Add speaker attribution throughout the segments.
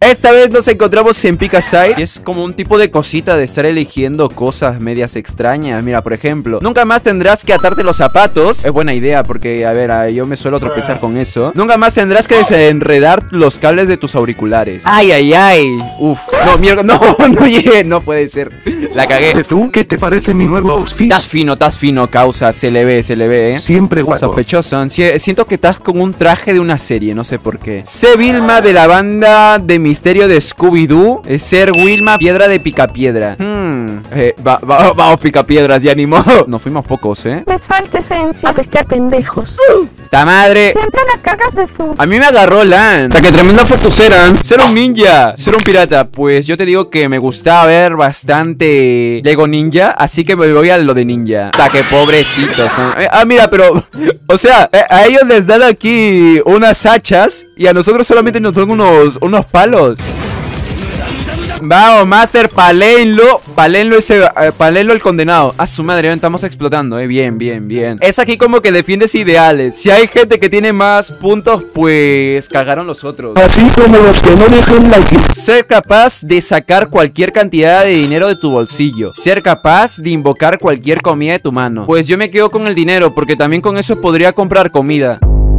Speaker 1: Esta vez nos encontramos en Picaside y es como un tipo de cosita de estar eligiendo cosas medias extrañas. Mira, por ejemplo, nunca más tendrás que atarte los zapatos. Es buena idea porque, a ver, yo me suelo tropezar con eso. Nunca más tendrás que desenredar los cables de tus auriculares. Ay, ay, ay. Uf, no, mierda, no llegué, no puede ser. La cagué.
Speaker 2: ¿Tú qué te parece mi nuevo outfit?
Speaker 1: Estás fino, causa, se le ve,
Speaker 2: Siempre guapo.
Speaker 1: Sospechoso. Siento que estás con un traje de una serie, no sé por qué. Sé Vilma de la banda de misterio de Scooby-Doo. Es ser Wilma Piedra de Picapiedra. Vamos, Picapiedras, ya ni modo. Nos fuimos pocos,
Speaker 3: Les falta esencia a pescar pendejos.
Speaker 1: ¡Ta madre!
Speaker 3: Siempre las cagas de tú.
Speaker 1: A mí me agarró Lan. ¡Ta que tremenda fotucera! Ser un ninja, ser un pirata. Pues yo te digo que me gusta ver bastante Lego Ninja, así que me voy a lo de ninja. ¡Ta que pobrecitos son! Mira, pero... O sea, a ellos les dan aquí unas hachas y a nosotros solamente nos dan unos palos. Vamos, Master, palenlo el condenado. A su madre, estamos explotando, bien. Es aquí como que defiendes ideales. Si hay gente que tiene más puntos, pues cagaron los otros.
Speaker 2: Así como los que no dejan like.
Speaker 1: Ser capaz de sacar cualquier cantidad de dinero de tu bolsillo. Ser capaz de invocar cualquier comida de tu mano. Pues yo me quedo con el dinero, porque también con eso podría comprar comida.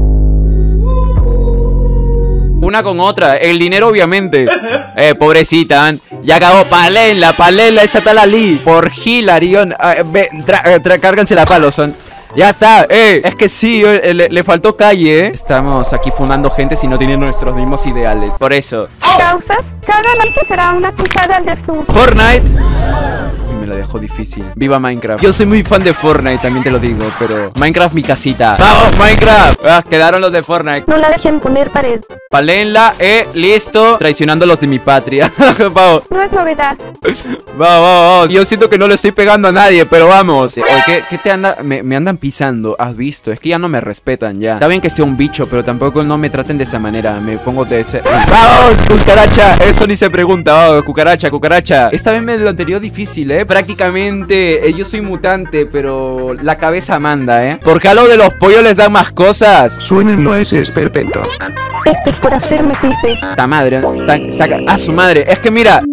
Speaker 1: Una con otra, el dinero obviamente. Pobrecita, ya cagó. Palela, esa tal Ali. Por Hilarion. Cárganse la palo, son. Ya está, es que sí, le faltó calle, Estamos aquí fundando gente si no tienen nuestros mismos ideales. Por eso.
Speaker 3: Causas, cada like será una pisada al de tú.
Speaker 1: Fortnite. Me lo dejo difícil. Viva Minecraft. Yo soy muy fan de Fortnite, también te lo digo, pero Minecraft mi casita. ¡Vamos, Minecraft! Quedaron los de Fortnite.
Speaker 3: No la dejen poner pared.
Speaker 1: Palenla, listo. Traicionando a los de mi patria. Vamos.
Speaker 3: No es novedad.
Speaker 1: Vamos. Yo siento que no le estoy pegando a nadie, pero vamos. Oye, ¿qué te anda? Me andan pisando. ¿Has visto? Es que ya no me respetan ya. Está bien que sea un bicho, pero tampoco no me traten de esa manera. Me pongo de ese... ¡Vamos, cucaracha! Eso ni se pregunta. Vamos, cucaracha. Esta vez me lo anterior difícil, Prácticamente yo soy mutante, pero la cabeza manda, Porque a lo de los pollos les dan más cosas.
Speaker 2: Suénenlo, ese es perfecto.
Speaker 3: Esto es por hacerme fife.
Speaker 1: Ta madre, a su madre. Es que mira.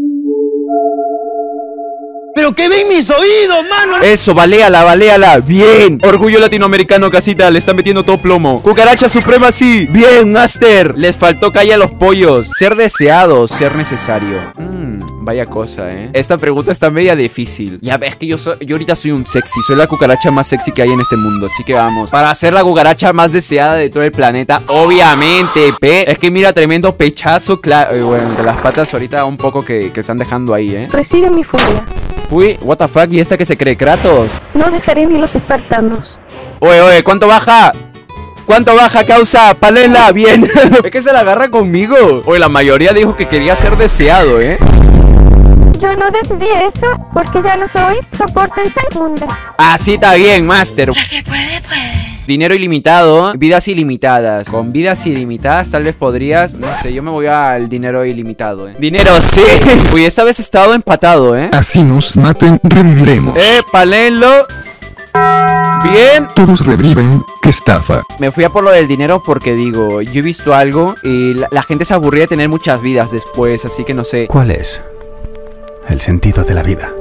Speaker 4: ¿Pero qué ven mis oídos, mano?
Speaker 1: Eso, baléala. Bien. Orgullo latinoamericano, casita. Le están metiendo todo plomo. Cucaracha suprema, sí. Bien, Master. Les faltó calle a los pollos. Ser deseado, ser necesario. Vaya cosa, Esta pregunta está media difícil. Ya ves que yo ahorita soy un sexy. Soy la cucaracha más sexy que hay en este mundo. Así que vamos. Para ser la cucaracha más deseada de todo el planeta. Obviamente, Es que mira, tremendo pechazo. Claro, bueno, de las patas ahorita un poco que están dejando ahí,
Speaker 3: Recibe mi furia.
Speaker 1: Uy, what the fuck, ¿y esta que se cree, Kratos?
Speaker 3: No dejaré ni los espartanos.
Speaker 1: Oye, ¿cuánto baja? ¿Cuánto baja, causa? Palela, bien. Es que se la agarra conmigo. Oye, la mayoría dijo que quería ser deseado,
Speaker 3: Yo no decidí eso porque ya no soy soporte en segundas.
Speaker 1: Así está bien, Master.
Speaker 3: La que puede.
Speaker 1: Dinero ilimitado, vidas ilimitadas. Con vidas ilimitadas tal vez podrías... No sé, yo me voy al dinero ilimitado, Dinero, sí. Uy, esta vez he estado empatado,
Speaker 2: Así nos maten, reviviremos.
Speaker 1: Palenlo. Bien.
Speaker 2: Todos reviven, qué estafa.
Speaker 1: Me fui a por lo del dinero porque digo, yo he visto algo y la gente se aburría de tener muchas vidas después, así que no sé.
Speaker 5: ¿Cuál es el sentido de la vida?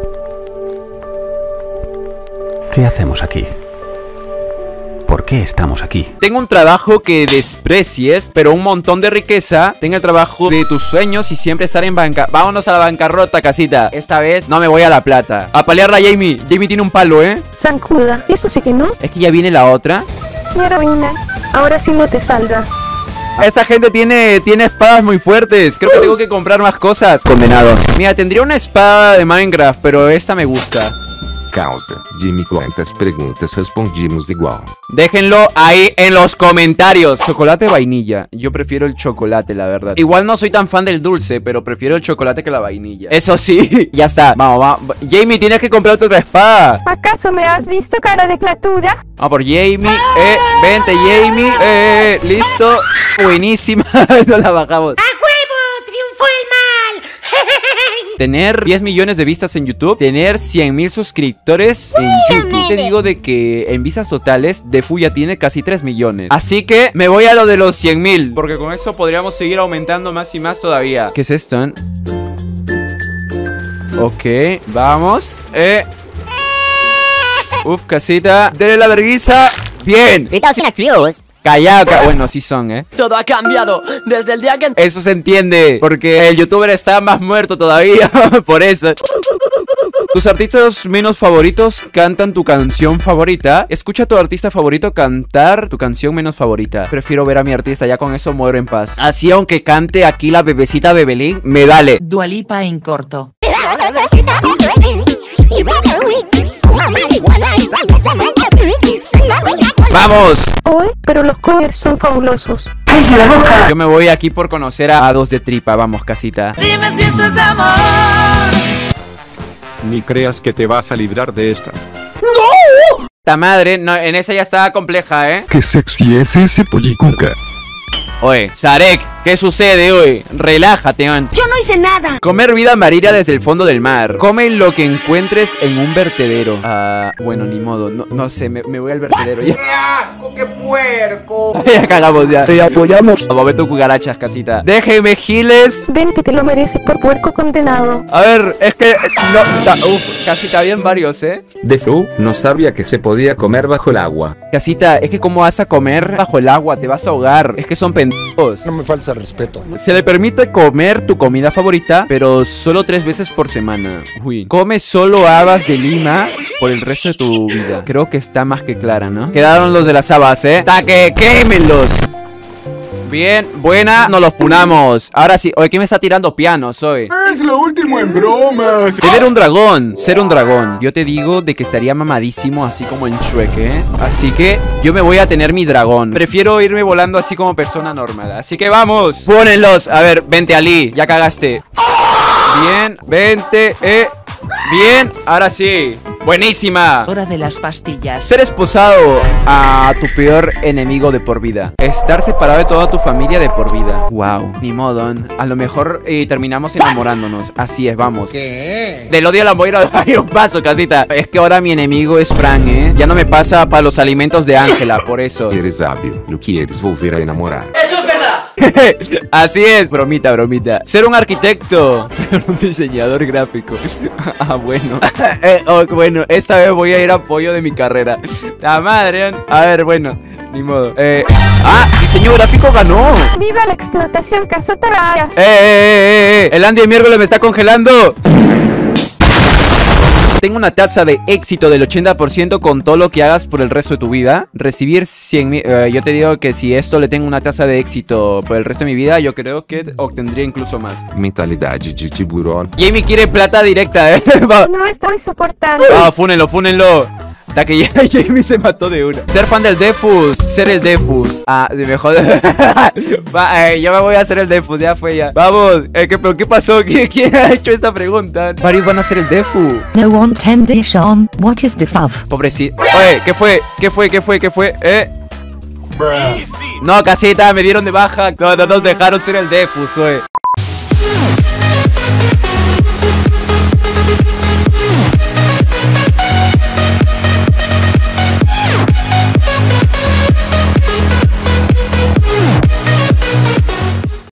Speaker 5: ¿Qué hacemos aquí? ¿Por qué estamos aquí?
Speaker 1: Tengo un trabajo que desprecies, pero un montón de riqueza. Tengo el trabajo de tus sueños y siempre estar en banca. Vámonos a la bancarrota, casita. Esta vez no me voy a la plata. A palearla a Jamie. Jamie tiene un palo,
Speaker 3: Zancuda, eso sí que no.
Speaker 1: Es que ya viene la otra.
Speaker 3: Mi heroína, ahora sí no te salvas.
Speaker 1: Esta gente tiene espadas muy fuertes. Creo que tengo que comprar más cosas. Condenados. Mira, tendría una espada de Minecraft, pero esta me gusta.
Speaker 6: Causa, Jimmy, cuántas preguntas respondimos igual.
Speaker 1: Déjenlo ahí en los comentarios. Chocolate vainilla. Yo prefiero el chocolate, la verdad. Igual no soy tan fan del dulce, pero prefiero el chocolate que la vainilla. Eso sí. Ya está. Vamos. Jamie, tienes que comprar otra espada.
Speaker 3: ¿Acaso me has visto, cara de clatura?
Speaker 1: Vamos por Jamie. Vente, Jamie. Listo. Buenísima. No la bajamos.
Speaker 7: ¡A huevo! ¡Triunfó el mal!
Speaker 1: tener 10 millones de vistas en YouTube, tener 100.000 suscriptores en YouTube. Te digo de que en vistas totales, Defu ya tiene casi 3 millones. Así que me voy a lo de los 100.000, porque con eso podríamos seguir aumentando más y más todavía. ¿Qué es esto? Ok, vamos. Uf, casita. Dele la verguiza. Bien. Callado, bueno, sí son,
Speaker 7: Todo ha cambiado desde el día que...
Speaker 1: Eso se entiende, porque el youtuber está más muerto todavía. Por eso. ¿Tus artistas menos favoritos cantan tu canción favorita? Escucha a tu artista favorito cantar tu canción menos favorita. Prefiero ver a mi artista, ya con eso muero en paz. Así aunque cante aquí la bebecita Bebelín, me vale.
Speaker 8: Dua Lipa en corto.
Speaker 1: ¡Vamos!
Speaker 3: Hoy, pero los covers son fabulosos.
Speaker 1: Yo me voy aquí por conocer a Dos de Tripa. Vamos, casita.
Speaker 7: Dime si esto es amor.
Speaker 6: Ni creas que te vas a librar de esta.
Speaker 1: ¡Ta madre! No, en esa ya estaba compleja,
Speaker 2: Qué sexy es ese pollicuca.
Speaker 1: Oye, Sarek, ¿qué sucede, oye? Relájate, man.
Speaker 7: Yo no hice nada.
Speaker 1: Comer vida marina desde el fondo del mar. Come lo que encuentres en un vertedero. Bueno, ni modo. No sé, me voy al vertedero ya.
Speaker 4: ¡Qué puerco!
Speaker 1: Ya cagamos ya.
Speaker 2: Te apoyamos.
Speaker 1: Momento cucarachas, casita. Déjeme, giles.
Speaker 3: Ven que te lo mereces por puerco condenado.
Speaker 1: A ver, es que... casita, bien varios,
Speaker 6: Defu no sabía que se podía comer bajo el agua.
Speaker 1: Casita, es que cómo vas a comer bajo el agua, te vas a ahogar. Es que son pendejos.
Speaker 9: No me falta respeto.
Speaker 1: Se le permite comer tu comida favorita, pero solo 3 veces por semana. Uy. Come solo habas de Lima por el resto de tu vida. Creo que está más que clara, ¿no? Quedaron los de las habas, ¡Taque! ¡Quémenlos! Bien, buena, nos los punamos. Ahora sí, oye, ¿quién me está tirando pianos hoy?
Speaker 2: Es lo último en bromas.
Speaker 1: Tener un dragón, ser un dragón. Yo te digo de que estaría mamadísimo así como en Shrek, Así que yo me voy a tener mi dragón. Prefiero irme volando así como persona normal. Así que vamos, pónenlos. A ver, vente Ali, ya cagaste. Bien, vente, bien, ahora sí. Buenísima.
Speaker 8: Hora de las pastillas.
Speaker 1: Ser esposado a tu peor enemigo de por vida. Estar separado de toda tu familia de por vida. Wow, ni modo. A lo mejor terminamos enamorándonos. Así es, vamos.
Speaker 9: ¿Qué?
Speaker 1: Del odio a la voy a dar un paso, casita. Es que ahora mi enemigo es Fran, Ya no me pasa para los alimentos de Ángela, por eso.
Speaker 6: Eres hábil, lo quieres volver a enamorar.
Speaker 7: Eso es verdad.
Speaker 1: Así es. Bromita, bromita. Ser un arquitecto. Ser un diseñador gráfico. Bueno. Bueno, esta vez voy a ir a apoyo de mi carrera. La madre. A ver, bueno, ni modo. Diseño gráfico ganó.
Speaker 3: ¡Viva la explotación, cazotarayas!
Speaker 1: El Andy de miércoles me está congelando. Tengo una tasa de éxito del 80% con todo lo que hagas por el resto de tu vida. Recibir 100.000... yo te digo que si esto le tengo una tasa de éxito por el resto de mi vida, yo creo que obtendría incluso más.
Speaker 6: Mentalidad de tiburón.
Speaker 1: Jamie quiere plata directa,
Speaker 3: No estoy soportando.
Speaker 1: Fúnenlo, fúnenlo. Hasta que ya Jamie se mató de una. Ser fan del Defus, ser el Defus. Se me jode. Yo me voy a hacer el Defus, ya fue ya. Vamos, ¿pero qué pasó? ¿Quién ha hecho esta pregunta? Varios van a ser el Defu.
Speaker 10: No one tender Sean, what is the fav?
Speaker 1: Pobrecito. Oye, ¿qué fue? ¿Qué fue? No, casita, me dieron de baja. No nos dejaron ser el Defus, oye.